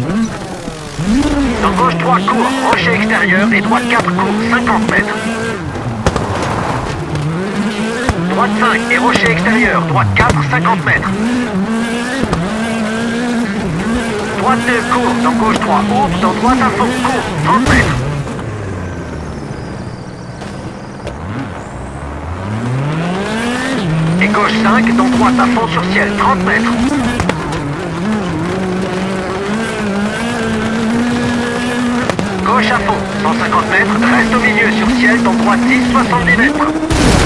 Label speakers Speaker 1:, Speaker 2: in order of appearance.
Speaker 1: Dans gauche 3 court, rocher extérieur et droite 4 court, 50 mètres. Droite 5 et rocher extérieur, droite 4, 50 mètres. Droite 2 court, dans gauche 3 haute, dans droite à fond, court, 30 mètres. Et gauche 5, dans droite à fond sur ciel, 30 mètres. Gauche à fond, 150 mètres, reste au milieu sur ciel, dans droite 10, 70 mètres.